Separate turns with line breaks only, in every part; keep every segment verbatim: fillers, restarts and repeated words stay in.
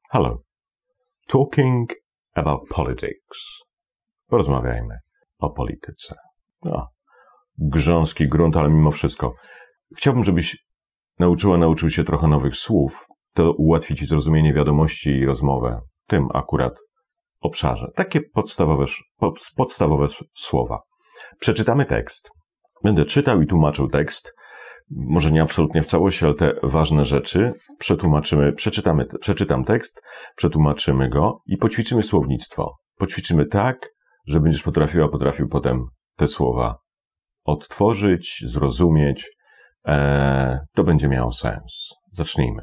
Hello. Talking about politics. Porozmawiajmy o polityce. No, grząski grunt, ale mimo wszystko. Chciałbym, żebyś nauczyła, nauczył się trochę nowych słów. To ułatwi ci zrozumienie wiadomości i rozmowę w tym akurat obszarze. Takie podstawowe, podstawowe słowa. Przeczytamy tekst. Będę czytał i tłumaczył tekst. Może nie absolutnie w całości, ale te ważne rzeczy przetłumaczymy, przeczytamy, przeczytam tekst, przetłumaczymy go i poćwiczymy słownictwo. Poćwiczymy tak, że będziesz potrafiła, potrafił potem te słowa odtworzyć, zrozumieć. Eee, to będzie miało sens. Zacznijmy.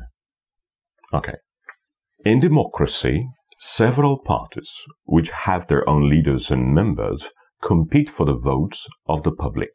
Ok. In democracy, several parties, which have their own leaders and members, compete for the votes of the public.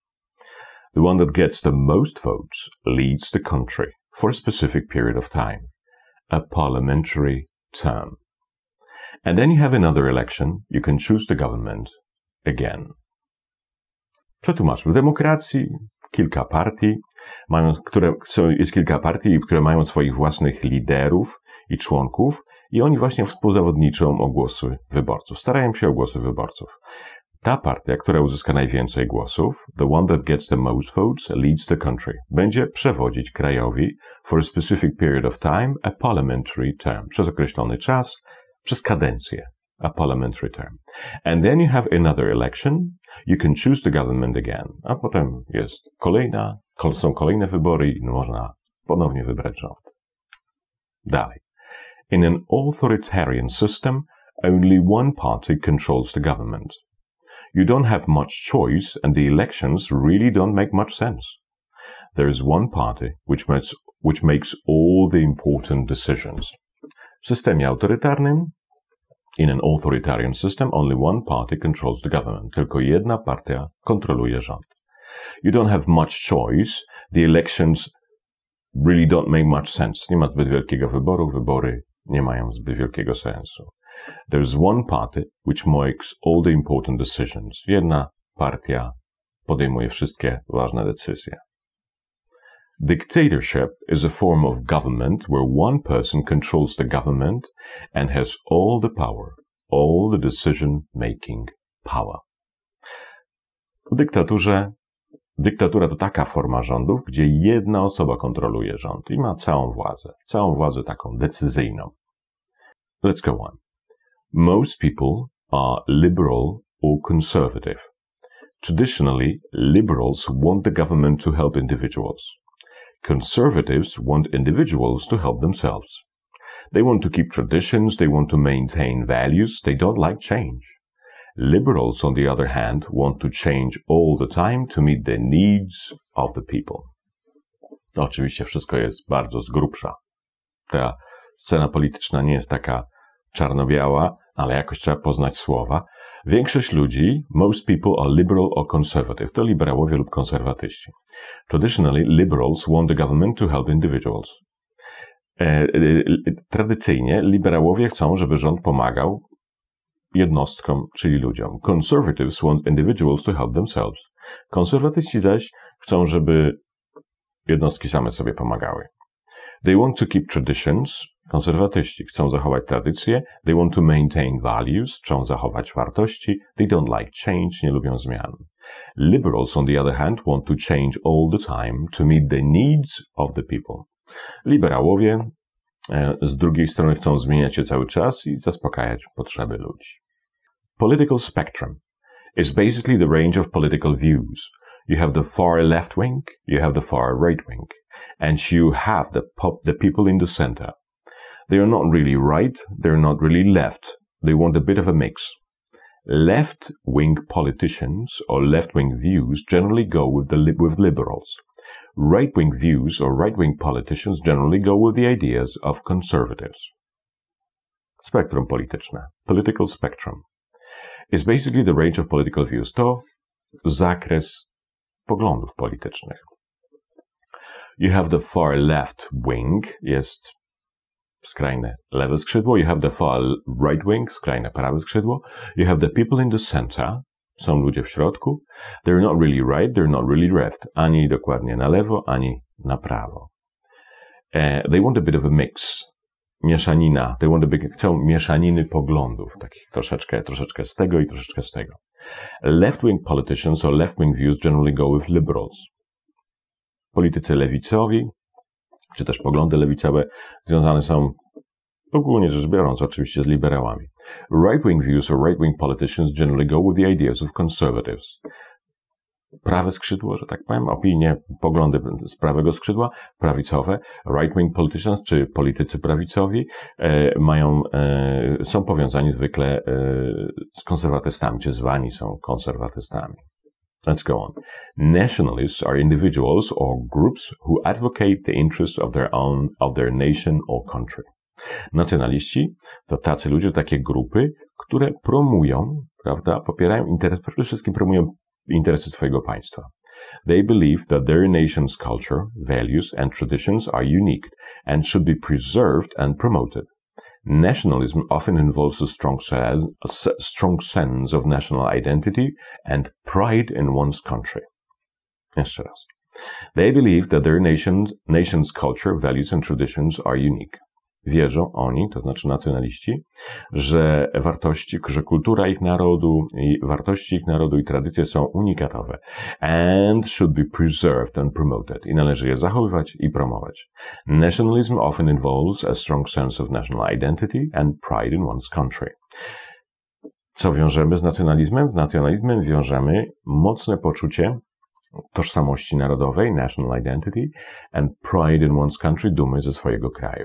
The one that gets the most votes leads the country for a specific period of time, a parliamentary term. And then you have another election, you can choose the government again. Przetłumaczmy. W demokracji kilka partii, mają, które są, jest kilka partii, które mają swoich własnych liderów i członków i oni właśnie współzawodniczą o głosy wyborców. Starają się o głosy wyborców. Ta partia, która uzyska najwięcej głosów, the one that gets the most votes, leads the country, będzie przewodzić krajowi for a specific period of time, a parliamentary term, przez określony czas, przez kadencję, a parliamentary term. And then you have another election, you can choose the government again. A potem jest kolejna, są kolejne wybory i można ponownie wybrać rząd. Dalej. In an authoritarian system, only one party controls the government. You don't have much choice and the elections really don't make much sense. There is one party which makes, which makes all the important decisions. W systemie autorytarnym, in an authoritarian system, only one party controls the government. Tylko jedna partia kontroluje rząd. You don't have much choice. The elections really don't make much sense. Nie ma zbyt wielkiego wyboru. Wybory nie mają zbyt wielkiego sensu. There's one party which makes all the important decisions. Jedna partia podejmuje wszystkie ważne decyzje. Dictatorship is a form of government where one person controls the government and has all the power, all the decision-making power. W dyktaturze, dyktatura to taka forma rządów, gdzie jedna osoba kontroluje rząd i ma całą władzę, całą władzę taką decyzyjną. Let's go on. Most people are liberal or conservative. Traditionally, liberals want the government to help individuals. Conservatives want individuals to help themselves. They want to keep traditions, they want to maintain values, they don't like change. Liberals, on the other hand, want to change all the time to meet the needs of the people. Oczywiście wszystko jest bardzo z grubsza. Ta scena polityczna nie jest taka czarno-biała, ale jakoś trzeba poznać słowa. Większość ludzi, most people are liberal or conservative. To liberałowie lub konserwatyści. Traditionally, liberals want the government to help individuals. E, e, tradycyjnie liberałowie chcą, żeby rząd pomagał jednostkom, czyli ludziom. Conservatives want individuals to help themselves. Konserwatyści zaś chcą, żeby jednostki same sobie pomagały. They want to keep traditions. Konserwatyści chcą zachować tradycje. They want to maintain values. Chcą zachować wartości. They don't like change. Nie lubią zmian. Liberals, on the other hand, want to change all the time to meet the needs of the people. Liberałowie e, z drugiej strony chcą zmieniać się cały czas i zaspokajać potrzeby ludzi. Political spectrum is basically the range of political views. You have the far left wing, you have the far right wing, and you have the, pop, the people in the center. They are not really right, they're not really left. They want a bit of a mix. Left-wing politicians or left-wing views generally go with, the, with liberals. Right-wing views or right-wing politicians generally go with the ideas of conservatives. Spektrum polityczne. Political spectrum is basically the range of political views. To zakres poglądów politycznych. You have the far left wing, jest skrajne lewe skrzydło. You have the far right wing, skrajne prawe skrzydło. You have the people in the center, są ludzie w środku. They're not really right, they're not really left. Ani dokładnie na lewo, ani na prawo. Uh, they want a bit of a mix. mieszanina, they want to be, chcą mieszaniny poglądów, takich troszeczkę, troszeczkę z tego i troszeczkę z tego. Left-wing politicians or left-wing views generally go with liberals. Politycy lewicowi, czy też poglądy lewicowe związane są ogólnie rzecz biorąc oczywiście z liberałami. Right-wing views or right-wing politicians generally go with the ideas of conservatives. Prawe skrzydło, że tak powiem, opinie, poglądy z prawego skrzydła, prawicowe, right-wing politicians, czy politycy prawicowi, e, mają, e, są powiązani zwykle e, z konserwatystami, czy zwani są konserwatystami. Let's go on. Nationalists are individuals or groups who advocate the interests of their own, of their nation or country. Nacjonaliści to tacy ludzie, takie grupy, które promują, prawda, popierają interes, przede wszystkim promują interesy swojego państwa. They believe that their nation's culture, values and traditions are unique and should be preserved and promoted. Nationalism often involves a strong sense, a strong sense of national identity and pride in one's country. Jeszcze raz. They believe that their nation's, nation's culture, values and traditions are unique. Wierzą oni, to znaczy nacjonaliści, że wartości, że kultura ich narodu i wartości ich narodu i tradycje są unikatowe and should be preserved and promoted i należy je zachowywać i promować. Nationalism often involves a strong sense of national identity and pride in one's country. Co wiążemy z nacjonalizmem? Z nacjonalizmem wiążemy mocne poczucie tożsamości narodowej, national identity, and pride in one's country, dumy ze swojego kraju.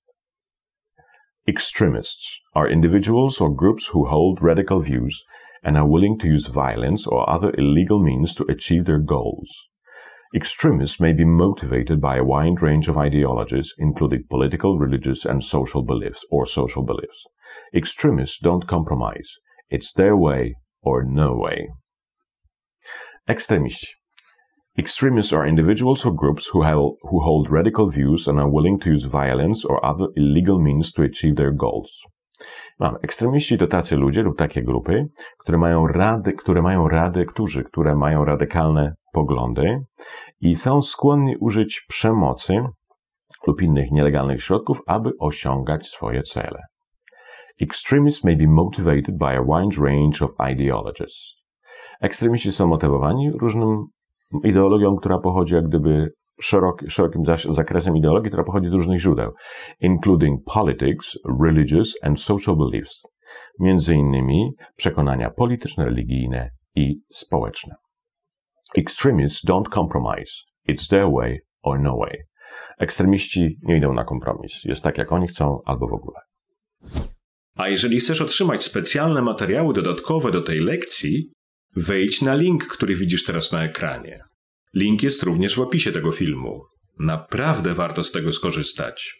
Extremists are individuals or groups who hold radical views and are willing to use violence or other illegal means to achieve their goals. Extremists may be motivated by a wide range of ideologies, including political, religious, and social beliefs, or social beliefs. Extremists don't compromise. It's their way or no way. Ekstremiści. Extremists are individuals or groups who, have, who hold radical views and are willing to use violence or other illegal means to achieve their goals. Mamy, ekstremiści to tacy ludzie lub takie grupy, które mają rady, które mają rady, którzy, które mają radykalne poglądy i są skłonni użyć przemocy lub innych nielegalnych środków, aby osiągać swoje cele. Extremists may be motivated by a wide range of ideologies. Ekstremiści są motywowani różnym ideologią, która pochodzi jak gdyby szeroki, szerokim zakresem ideologii, która pochodzi z różnych źródeł, including politics, religious and social beliefs, między innymi przekonania polityczne, religijne i społeczne. Extremists don't compromise. It's their way or no way. Ekstremiści nie idą na kompromis. Jest tak, jak oni chcą, albo w ogóle.
A jeżeli chcesz otrzymać specjalne materiały dodatkowe do tej lekcji, wejdź na link, który widzisz teraz na ekranie. Link jest również w opisie tego filmu. Naprawdę warto z tego skorzystać.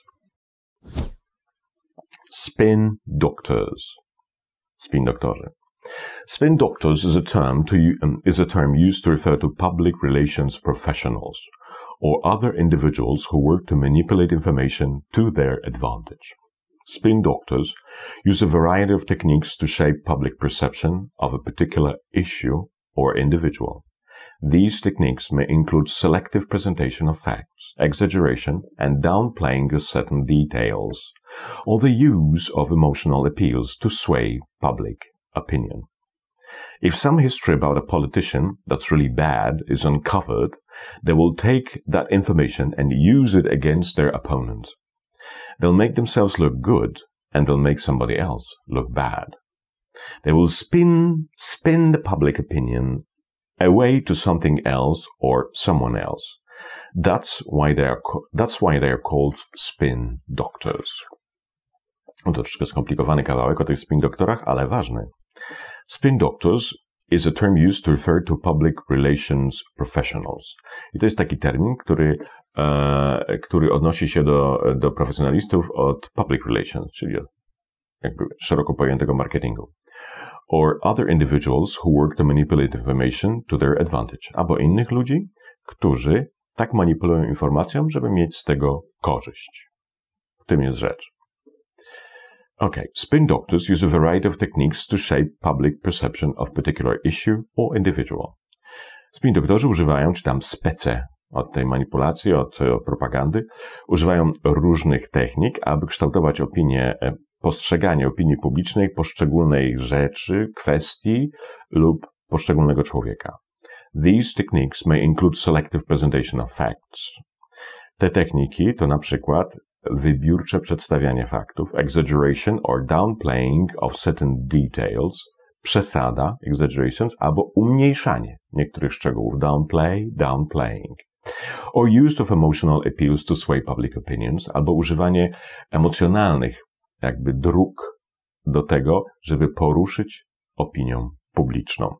Spin doctors. Spin doktorzy. Spin doctors is a term to um, is a term used to refer to public relations professionals or other individuals who work to manipulate information to their advantage. Spin doctors use a variety of techniques to shape public perception of a particular issue or individual. These techniques may include selective presentation of facts, exaggeration, and downplaying of certain details, or the use of emotional appeals to sway public opinion. If some history about a politician that's really bad is uncovered, they will take that information and use it against their opponent. They'll make themselves look good, and they'll make somebody else look bad. They will spin, spin the public opinion away to something else or someone else. That's why they are, that's why they are called spin doctors. To troszkę skomplikowany kawałek o tych spin doktorach, ale ważny. Spin doctors is a term used to refer to public relations professionals. I to jest taki termin, który E, który odnosi się do, do profesjonalistów od public relations, czyli jakby szeroko pojętego marketingu. Or other individuals who work to manipulate information to their advantage. Albo innych ludzi, którzy tak manipulują informacją, żeby mieć z tego korzyść. W tym jest rzecz. Okay. Spin doctors use a variety of techniques to shape public perception of particular issue or individual. Spin doktorzy używają, czy tam spece, od tej manipulacji, od, od propagandy, używają różnych technik, aby kształtować opinię, postrzeganie opinii publicznej poszczególnej rzeczy, kwestii lub poszczególnego człowieka. These techniques may include selective presentation of facts. Te techniki to na przykład wybiórcze przedstawianie faktów, exaggeration or downplaying of certain details, przesada, exaggerations, albo umniejszanie niektórych szczegółów, downplay, downplaying. Or use of emotional appeals to sway public opinions, albo używanie emocjonalnych jakby dróg do tego, żeby poruszyć opinią publiczną.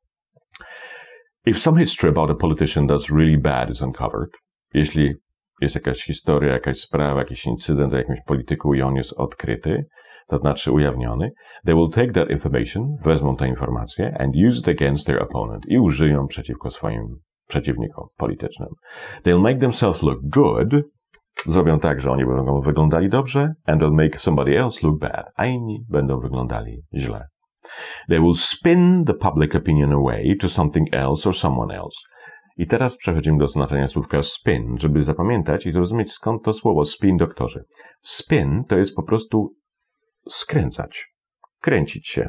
If some history about a politician that's really bad is uncovered, jeśli jest jakaś historia, jakaś sprawa, jakiś incydent o jakimś polityku i on jest odkryty, to znaczy ujawniony, they will take that information, wezmą tę informację and use it against their opponent i użyją przeciwko swoim przeciwnikom politycznym. They'll make themselves look good, zrobią tak, że oni będą wyglądali dobrze, and they'll make somebody else look bad, a inni będą wyglądali źle. They will spin the public opinion away to something else or someone else. I teraz przechodzimy do znaczenia słówka spin, żeby zapamiętać i zrozumieć, skąd to słowo spin, doktorzy. Spin to jest po prostu skręcać, kręcić się.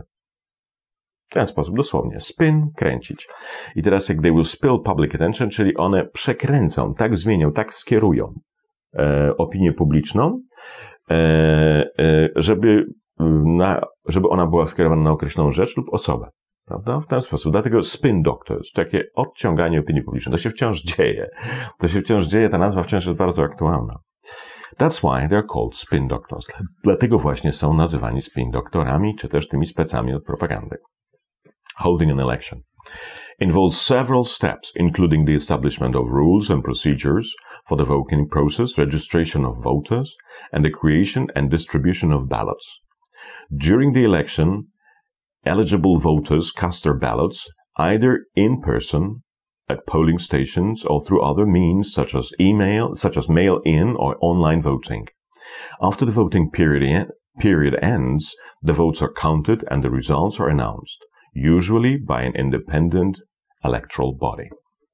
W ten sposób, dosłownie. Spin, kręcić. I teraz jak they will spill public attention, czyli one przekręcą, tak zmienią, tak skierują e, opinię publiczną, e, e, żeby, na, żeby ona była skierowana na określoną rzecz lub osobę. Prawda? W ten sposób. Dlatego spin doctors, takie odciąganie opinii publicznej. To się wciąż dzieje. To się wciąż dzieje, ta nazwa wciąż jest bardzo aktualna. That's why they're called spin doctors. Dlatego właśnie są nazywani spin doktorami, czy też tymi specami od propagandy. Holding an election involves several steps, including the establishment of rules and procedures for the voting process, registration of voters, and the creation and distribution of ballots. During the election, eligible voters cast their ballots either in person at polling stations or through other means such as email, such as mail-in or online voting. After the voting period, period ends, the votes are counted and the results are announced, usually by an independent electoral body.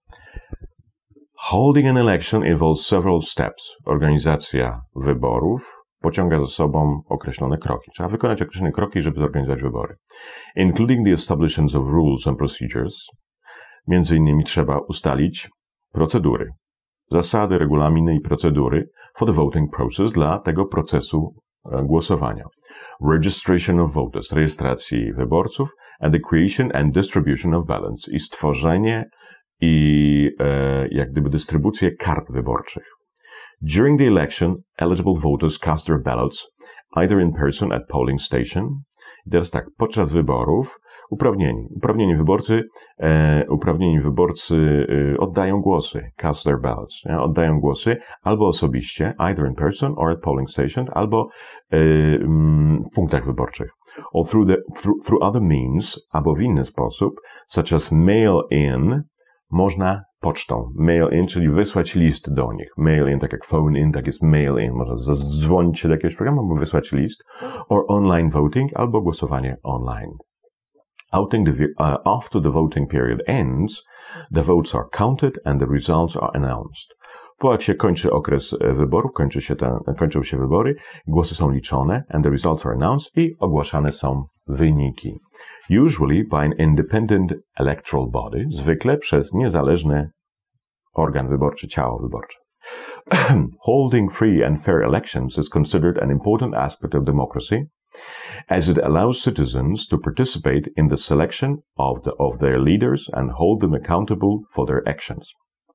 Holding an election involves several steps. Organizacja wyborów pociąga za sobą określone kroki. Trzeba wykonać określone kroki, żeby zorganizować wybory. Including the establishment of rules and procedures. Między innymi trzeba ustalić procedury, zasady, regulaminy i procedury for the voting process dla tego procesu głosowania. Registration of voters, rejestracji wyborców, and the creation and distribution of ballots i stworzenie i e, jak gdyby dystrybucję kart wyborczych. During the election, eligible voters cast their ballots either in person at polling station. I teraz tak, podczas wyborów uprawnieni, uprawnieni wyborcy, e, uprawnieni wyborcy e, oddają głosy, cast their ballots, nie? Oddają głosy albo osobiście, either in person or at polling station, albo e, m, w punktach wyborczych. Or through, the, through, through other means, albo w inny sposób, such as mail-in, można pocztą, mail-in, czyli wysłać list do nich. Mail-in, tak jak phone-in, tak jest mail-in. Można zadzwonić się do jakiegoś programu, albo wysłać list. Or online voting, albo głosowanie online. Outing the, uh, after the voting period ends, the votes are counted and the results are announced. Po jak się kończy okres wyborów, kończy się ten, kończą się wybory, głosy są liczone and the results are announced i ogłaszane są wyniki. Usually by an independent electoral body, zwykle przez niezależny organ wyborczy, ciało wyborcze. Holding free and fair elections is considered an important aspect of democracy, as it allows citizens to participate in the selection of, the, of their leaders and hold them accountable for their actions.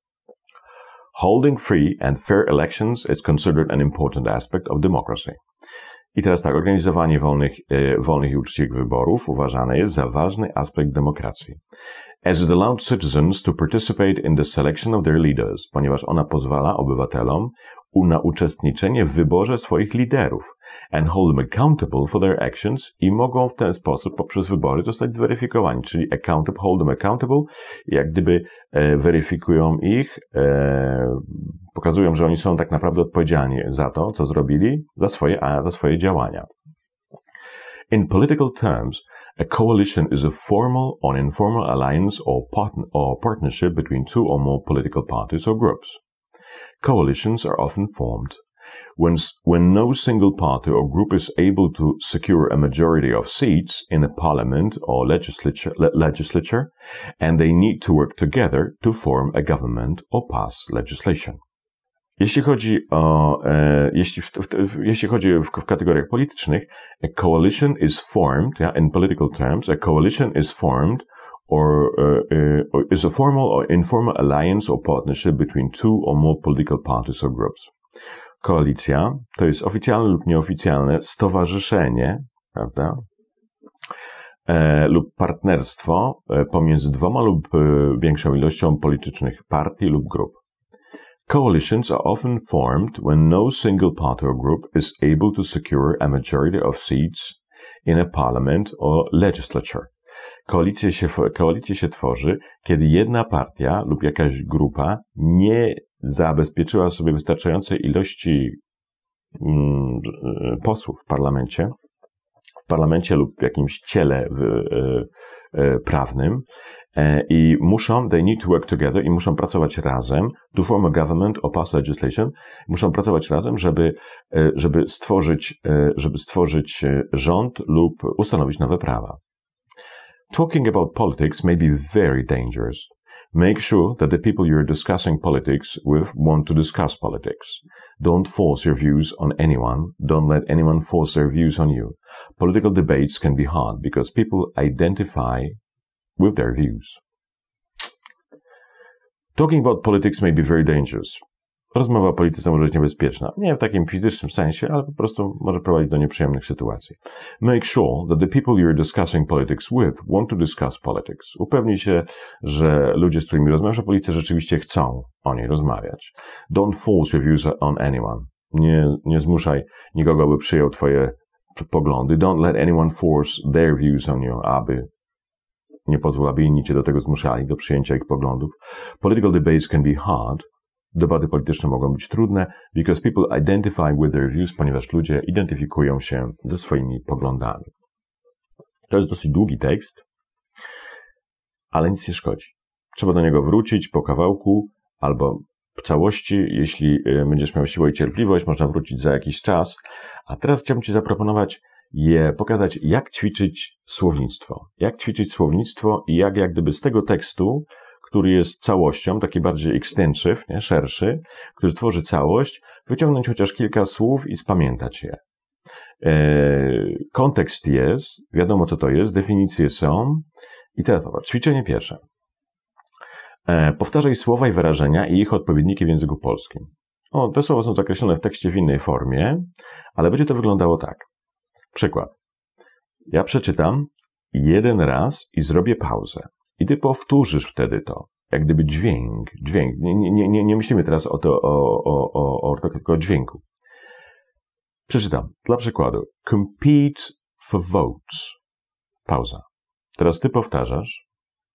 Holding free and fair elections is considered an important aspect of democracy. I teraz tak, organizowanie wolnych, e, wolnych i uczciwych wyborów uważane jest za ważny aspekt demokracji. As it allowed citizens to participate in the selection of their leaders, ponieważ ona pozwala obywatelom na uczestniczenie w wyborze swoich liderów and hold them accountable for their actions i mogą w ten sposób poprzez wybory zostać zweryfikowani, czyli accountable, hold them accountable, jak gdyby e, weryfikują ich, e, pokazują, że oni są tak naprawdę odpowiedzialni za to, co zrobili, za swoje, a za swoje działania. In political terms, A coalition is a formal or informal alliance or, partn or partnership between two or more political parties or groups. Coalitions are often formed when, when no single party or group is able to secure a majority of seats in a parliament or legislature, le legislature, and they need to work together to form a government or pass legislation. Jeśli chodzi o, e, jeśli, w, w, jeśli chodzi w, w kategoriach politycznych, a coalition is formed, yeah, in political terms, a coalition is formed or uh, uh, is a formal or informal alliance or partnership between two or more political parties or groups. Koalicja to jest oficjalne lub nieoficjalne stowarzyszenie, prawda? E, lub partnerstwo e, pomiędzy dwoma lub e, większą ilością politycznych partii lub grup. Coalitions are often formed when no single party or group is able to secure a majority of seats in a parliament or legislature. Koalicje się, koalicje się tworzy, kiedy jedna partia lub jakaś grupa nie zabezpieczyła sobie wystarczającej ilości mm, posłów w parlamencie, w parlamencie lub w jakimś ciele w, e, e, prawnym e, i muszą, they need to work together i muszą pracować razem to form a government or pass legislation, muszą pracować razem, żeby, e, żeby stworzyć, e, żeby stworzyć rząd lub ustanowić nowe prawa. Talking about politics may be very dangerous. Make sure that the people you're discussing politics with want to discuss politics. Don't force your views on anyone. Don't let anyone force their views on you. Political debates can be hard because people identify with their views. Talking about politics may be very dangerous. Rozmowa o polityce może być niebezpieczna. Nie w takim fizycznym sensie, ale po prostu może prowadzić do nieprzyjemnych sytuacji. Make sure that the people you're discussing politics with want to discuss politics. Upewnij się, że ludzie, z którymi rozmawiasz o polityce, rzeczywiście chcą o niej rozmawiać. Don't force your views on anyone. Nie, nie zmuszaj nikogo, by przyjął twoje poglądy. Don't let anyone force their views on you, aby nie pozwól, aby inni cię do tego zmuszali, do przyjęcia ich poglądów. Political debates can be hard. Debaty polityczne mogą być trudne, because people identify with their views, ponieważ ludzie identyfikują się ze swoimi poglądami. To jest dosyć długi tekst, ale nic nie szkodzi. Trzeba do niego wrócić po kawałku albo w całości, jeśli będziesz miał siłę i cierpliwość, można wrócić za jakiś czas. A teraz chciałbym Ci zaproponować je, pokazać, jak ćwiczyć słownictwo. Jak ćwiczyć słownictwo i jak, jak gdyby z tego tekstu, który jest całością, taki bardziej extensive, nie, szerszy, który tworzy całość, wyciągnąć chociaż kilka słów i spamiętać je. E, kontekst jest, wiadomo co to jest, definicje są. I teraz popatrz, ćwiczenie pierwsze. E, powtarzaj słowa i wyrażenia i ich odpowiedniki w języku polskim. O, te słowa są zakreślone w tekście w innej formie, ale będzie to wyglądało tak. Przykład. Ja przeczytam jeden raz i zrobię pauzę. I ty powtórzysz wtedy to, jak gdyby dźwięk, dźwięk. Nie, nie, nie, nie myślimy teraz o to, o, o, o, o, tylko o dźwięku. Przeczytam. Dla przykładu. Compete for votes. Pauza. Teraz ty powtarzasz.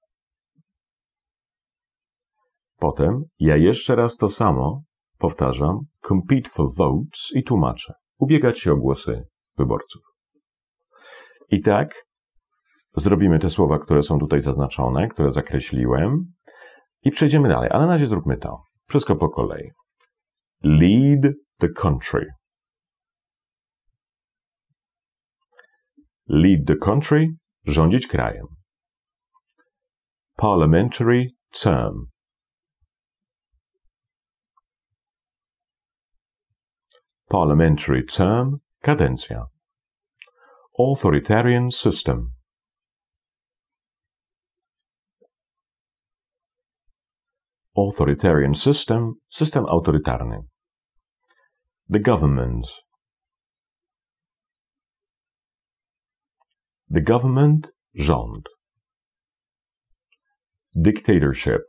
Potem ja jeszcze raz to samo powtarzam. Compete for votes i tłumaczę. Ubiegać się o głosy wyborców. I tak zrobimy te słowa, które są tutaj zaznaczone, które zakreśliłem i przejdziemy dalej. Ale na razie zróbmy to. Wszystko po kolei. Lead the country. Lead the country. Rządzić krajem. Parliamentary term. Parliamentary term. Kadencja. Authoritarian system. Authoritarian system, system autorytarny. The government. The government, rząd. Dictatorship.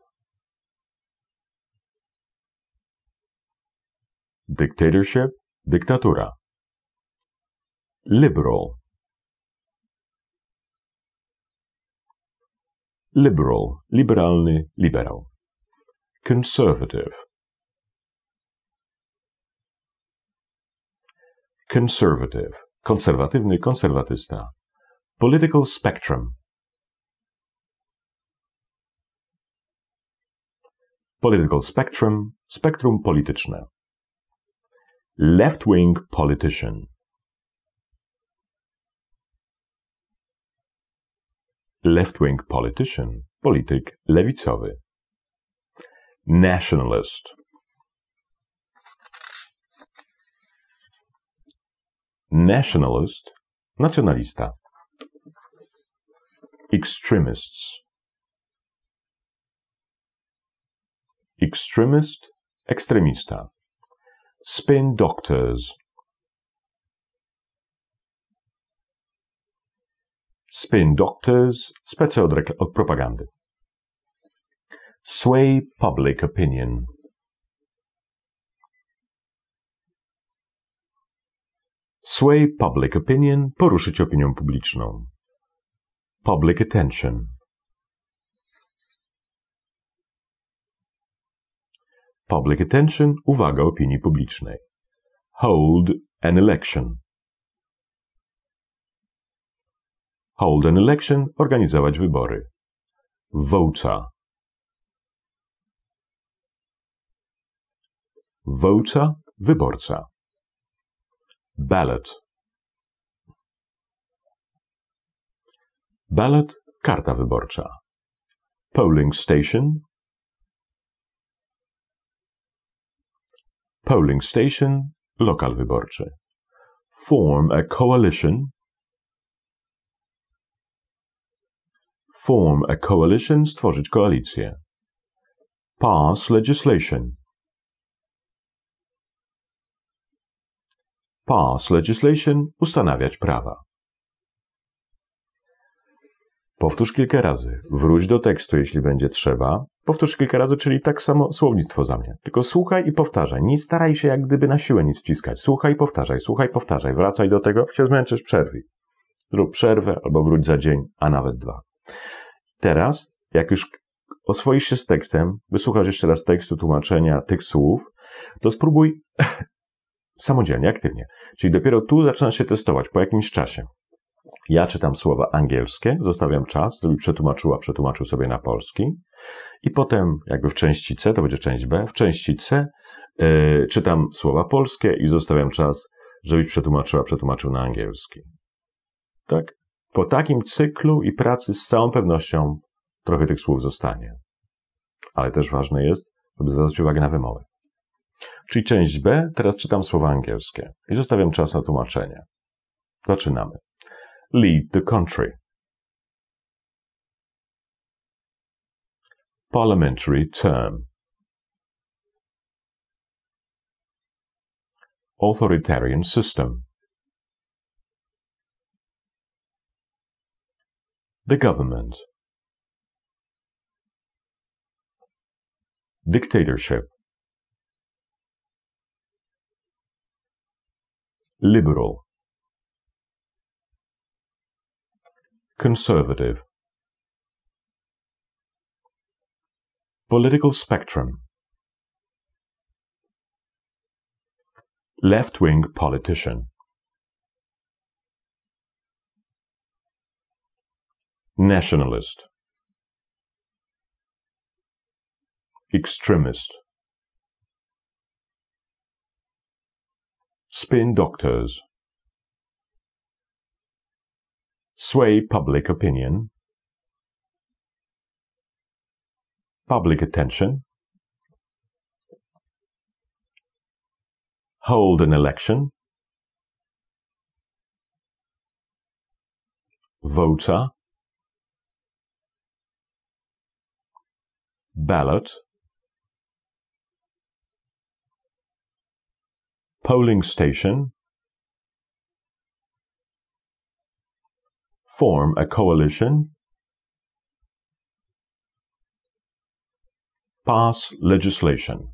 Dictatorship, dyktatura. Liberal. Liberal, liberalny, liberał. Conservative. Conservative. Konserwatywny, konserwatysta. Political spectrum. Political spectrum, spektrum polityczne. Left-wing politician. Left-wing politician, polityk lewicowy. Nationalist. Nationalist, nacjonalista. Extremists. Extremist, ekstremista. Spin doctors. Spin doctors, specy od, od propagandy. Sway public opinion. Sway public opinion, poruszyć opinią publiczną. Public attention. Public attention, uwaga opinii publicznej. Hold an election. Hold an election, organizować wybory. Voter. Voter, wyborca. Ballot. Ballot, karta wyborcza. Polling station. Polling station, lokal wyborczy. Form a coalition. Form a coalition, stworzyć koalicję. Pass legislation. Pass legislation, ustanawiać prawa. Powtórz kilka razy. Wróć do tekstu, jeśli będzie trzeba. Powtórz kilka razy, czyli tak samo słownictwo za mnie. Tylko słuchaj i powtarzaj. Nie staraj się jak gdyby na siłę nic wciskać. Słuchaj, powtarzaj, słuchaj, powtarzaj. Wracaj do tego. Jak się zmęczysz, przerwij. Zrób przerwę albo wróć za dzień, a nawet dwa. Teraz, jak już oswoisz się z tekstem, wysłuchasz jeszcze raz tekstu, tłumaczenia tych słów, to spróbuj samodzielnie, aktywnie. Czyli dopiero tu zaczynasz się testować po jakimś czasie. Ja czytam słowa angielskie, zostawiam czas, żeby przetłumaczyła, przetłumaczył sobie na polski i potem jakby w części C, to będzie część B, w części C yy, czytam słowa polskie i zostawiam czas, żebyś przetłumaczyła, przetłumaczył na angielski. Tak? Po takim cyklu i pracy z całą pewnością trochę tych słów zostanie. Ale też ważne jest, żeby zwracać uwagę na wymowę. Czyli część B, teraz czytam słowa angielskie i zostawiam czas na tłumaczenie. Zaczynamy. Lead the country. Parliamentary term. Authoritarian system. The government. Dictatorship. Liberal. Conservative. Political spectrum. Left-wing politician. Nationalist. Extremist. Spin doctors. Sway public opinion. Public attention. Hold an election. Voter. Ballot. Polling station. Form a coalition. Pass legislation.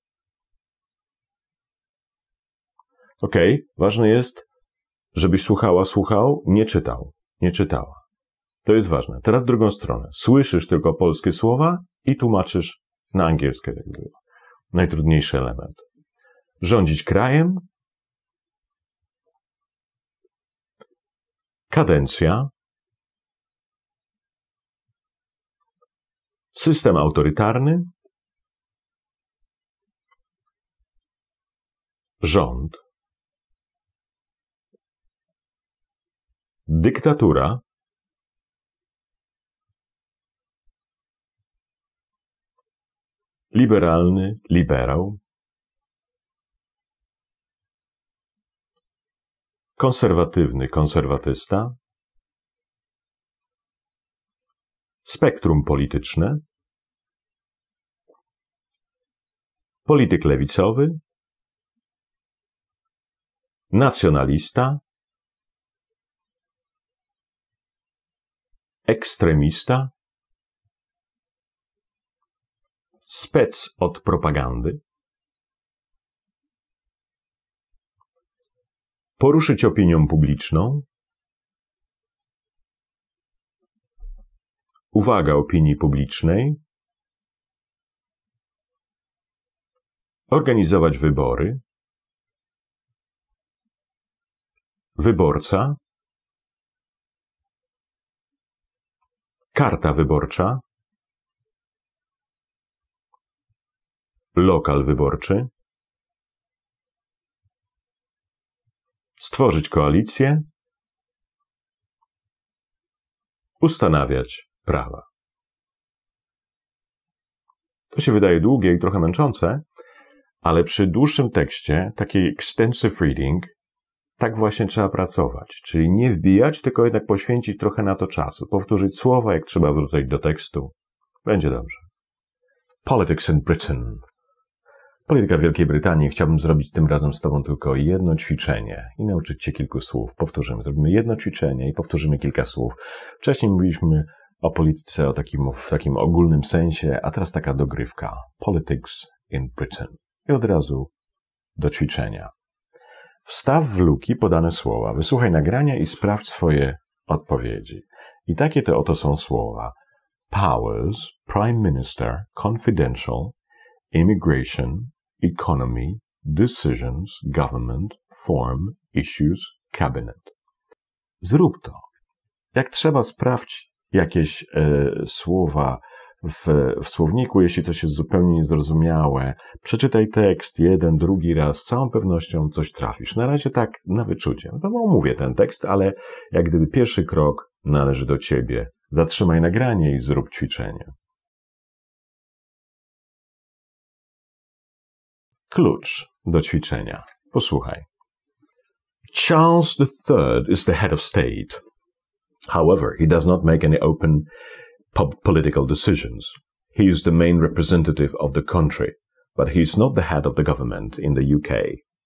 Ok, ważne jest, żebyś słuchała, słuchał, nie czytał, nie czytała. To jest ważne. Teraz w drugą stronę. Słyszysz tylko polskie słowa i tłumaczysz na angielskie. Najtrudniejszy element. Rządzić krajem. Kadencja. System autorytarny, rząd, dyktatura, liberalny, liberał, konserwatywny, konserwatysta, spektrum polityczne, polityk lewicowy, nacjonalista, ekstremista, spec od propagandy, poruszyć opinią publiczną, uwaga opinii publicznej, organizować wybory, wyborca, karta wyborcza, lokal wyborczy, stworzyć koalicję, ustanawiać prawa. To się wydaje długie i trochę męczące, ale przy dłuższym tekście, taki extensive reading, tak właśnie trzeba pracować. Czyli nie wbijać, tylko jednak poświęcić trochę na to czasu. Powtórzyć słowa, jak trzeba wrócić do tekstu. Będzie dobrze. Politics in Britain. Polityka Wielkiej Brytanii. Chciałbym zrobić tym razem z Tobą tylko jedno ćwiczenie i nauczyć Cię kilku słów. Powtórzymy. Zrobimy jedno ćwiczenie i powtórzymy kilka słów. Wcześniej mówiliśmy o polityce o takim, w takim ogólnym sensie, a teraz taka dogrywka. Politics in Britain. I od razu do ćwiczenia. Wstaw w luki podane słowa, wysłuchaj nagrania i sprawdź swoje odpowiedzi. I takie to oto są słowa. Powers, Prime Minister, Confidential, Immigration, Economy, Decisions, Government, Form, Issues, Cabinet. Zrób to. Jak trzeba, sprawdź jakieś e, słowa w, w słowniku, jeśli coś jest zupełnie niezrozumiałe. Przeczytaj tekst jeden, drugi raz, z całą pewnością coś trafisz. Na razie tak na wyczucie. No, omówię ten tekst, ale jak gdyby pierwszy krok należy do Ciebie. Zatrzymaj nagranie i zrób ćwiczenie. Klucz do ćwiczenia. Posłuchaj. Charles the Third is the head of state. However, he does not make any open political decisions. He is the main representative of the country, but he is not the head of the government in the U K.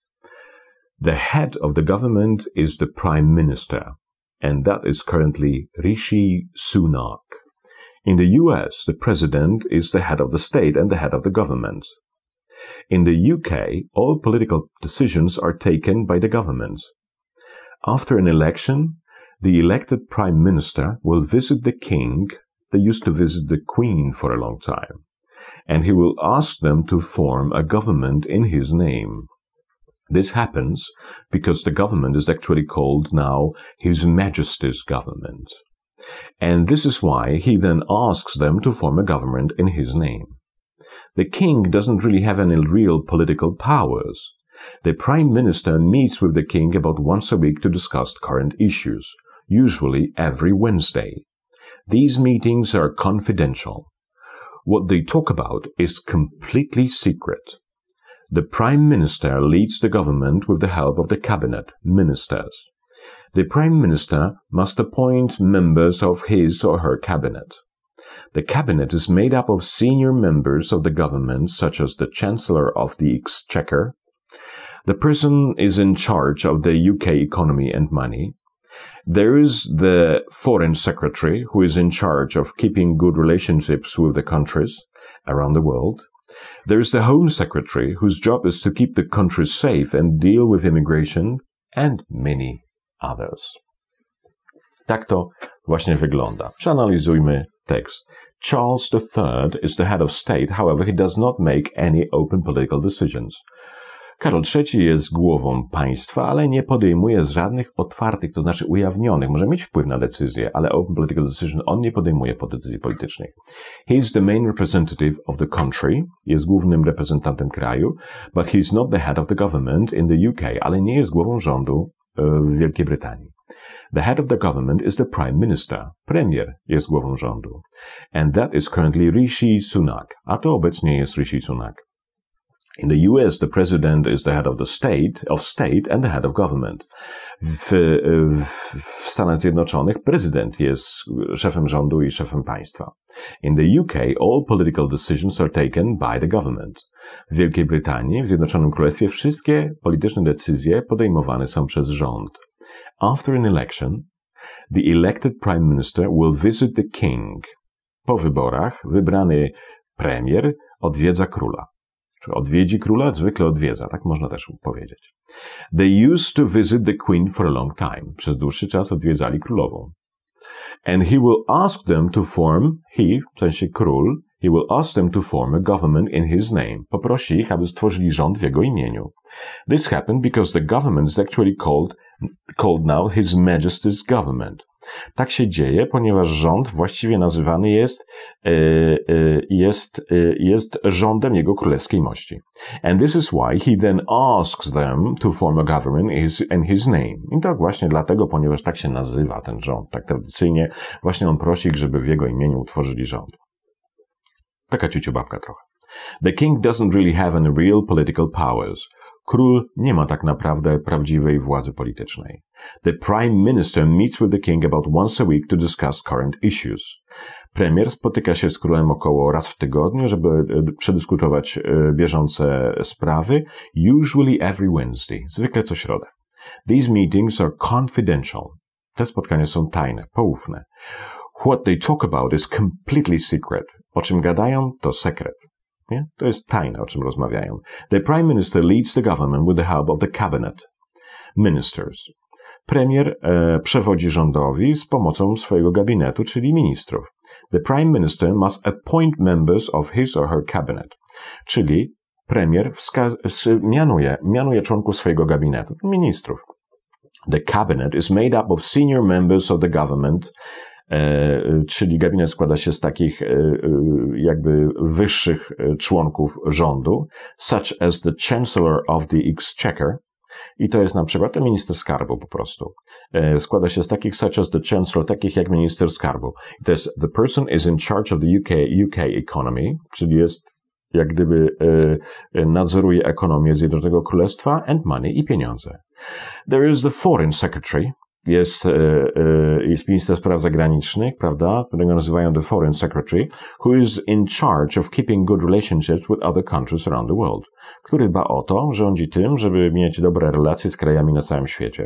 The head of the government is the Prime Minister, and that is currently Rishi Sunak. In the U S, the President is the head of the state and the head of the government. In the U K, all political decisions are taken by the government. After an election, the elected Prime Minister will visit the King. They used to visit the Queen for a long time, and he will ask them to form a government in his name. This happens because the government is actually called now His Majesty's government. And this is why he then asks them to form a government in his name. The king doesn't really have any real political powers. The prime minister meets with the king about once a week to discuss current issues, usually every Wednesday. These meetings are confidential. What they talk about is completely secret. The prime minister leads the government with the help of the cabinet, ministers. The prime minister must appoint members of his or her cabinet. The cabinet is made up of senior members of the government, such as the Chancellor of the Exchequer. The person is in charge of the U K economy and money. There is the Foreign Secretary, who is in charge of keeping good relationships with the countries around the world. There is the Home Secretary, whose job is to keep the country safe and deal with immigration, and many others. Tak to właśnie wygląda. Przeanalizujmy tekst. Charles the Third is the head of state, however, he does not make any open political decisions. Karol trzeci jest głową państwa, ale nie podejmuje żadnych otwartych, to znaczy ujawnionych. Może mieć wpływ na decyzje, ale open political decision on nie podejmuje decyzji politycznych. He is the main representative of the country. Jest głównym reprezentantem kraju, but he is not the head of the government in the U K, ale nie jest głową rządu w Wielkiej Brytanii. The head of the government is the prime minister. Premier jest głową rządu. And that is currently Rishi Sunak. A to obecnie jest Rishi Sunak. In the U S, the president is the head of the state, of state and the head of government. W, w Stanach Zjednoczonych prezydent jest szefem rządu i szefem państwa. In the U K, all political decisions are taken by the government. W Wielkiej Brytanii, w Zjednoczonym Królestwie, wszystkie polityczne decyzje podejmowane są przez rząd. After an election, the elected prime minister will visit the king. Po wyborach wybrany premier odwiedza króla. Czy odwiedzi króla? Zwykle odwiedza, tak można też powiedzieć. They used to visit the queen for a long time. Przez dłuższy czas odwiedzali królową. And he will ask them to form, he, w sensie król, he will ask them to form a government in his name. Poprosi ich, aby stworzyli rząd w jego imieniu. This happened because the government is actually called, called now His Majesty's Government. Tak się dzieje, ponieważ rząd właściwie nazywany jest, e, e, jest, e, jest rządem jego królewskiej mości. And this is why he then asks them to form a government in his, in his name. I to właśnie dlatego, ponieważ tak się nazywa ten rząd, tak tradycyjnie, właśnie on prosi ich, żeby w jego imieniu utworzyli rząd. Taka ciuciubabka trochę. The king doesn't really have any real political powers. Król nie ma tak naprawdę prawdziwej władzy politycznej. The prime minister meets with the king about once a week to discuss current issues. Premier spotyka się z królem około raz w tygodniu, żeby przedyskutować bieżące sprawy, usually every Wednesday, zwykle co środę. These meetings are confidential. Te spotkania są tajne, poufne. What they talk about is completely secret. O czym gadają, to sekret. Nie? To jest tajne, o czym rozmawiają. The prime minister leads the government with the help of the cabinet ministers. Premier e, przewodzi rządowi z pomocą swojego gabinetu, czyli ministrów. The prime minister must appoint members of his or her cabinet. Czyli premier wska- mianuje, mianuje członków swojego gabinetu, ministrów. The cabinet is made up of senior members of the government, E, czyli gabinet składa się z takich e, jakby wyższych członków rządu, such as the Chancellor of the Exchequer, i to jest na przykład ten minister skarbu po prostu. E, składa się z takich such as the Chancellor, takich jak minister skarbu. I to jest the person is in charge of the U K, U K economy, czyli jest jak gdyby e, nadzoruje ekonomię Zjednoczonego Królestwa and money i pieniądze. There is the Foreign Secretary. Jest, jest minister spraw zagranicznych, prawda, którego nazywają the Foreign Secretary, who is in charge of keeping good relationships with other countries around the world, który dba o to, rządzi tym, żeby mieć dobre relacje z krajami na całym świecie.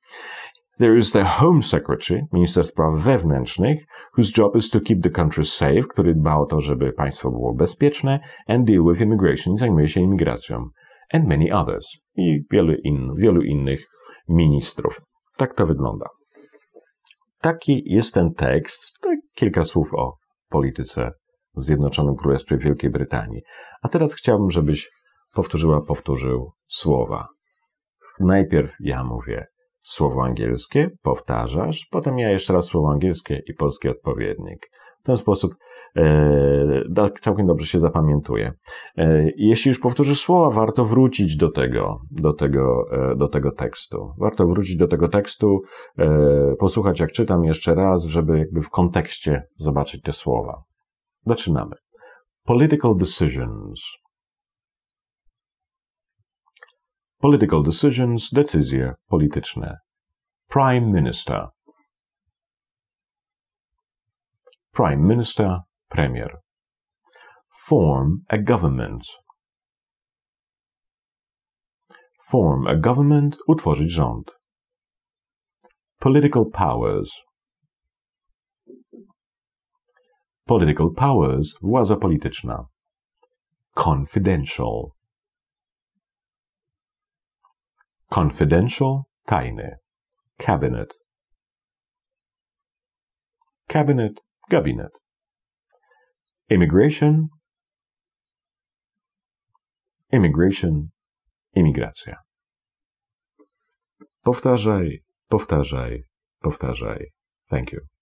There is the Home Secretary, minister spraw wewnętrznych, whose job is to keep the country safe, który dba o to, żeby państwo było bezpieczne, and deal with immigration, zajmuje się imigracją, and many others, i wielu, in, wielu innych ministrów. Tak to wygląda. Taki jest ten tekst. To kilka słów o polityce w Zjednoczonym Królestwie Wielkiej Brytanii. A teraz chciałbym, żebyś powtórzyła, powtórzył słowa. Najpierw ja mówię słowo angielskie, powtarzasz, potem ja jeszcze raz słowo angielskie i polski odpowiednik. W ten sposób e, całkiem dobrze się zapamiętuje. E, jeśli już powtórzysz słowa, warto wrócić do tego, do tego, e, do tego tekstu. Warto wrócić do tego tekstu, e, posłuchać jak czytam jeszcze raz, żeby jakby w kontekście zobaczyć te słowa. Zaczynamy. Political decisions. Political decisions, decyzje polityczne. Prime Minister. Prime Minister, Premier. Form a government. Form a government, utworzyć rząd. Political powers. Political powers, władza polityczna. Confidential. Confidential, tajny. Cabinet. Cabinet, gabinet. Immigration. Immigration, imigracja. Powtarzaj, powtarzaj, powtarzaj. Thank you.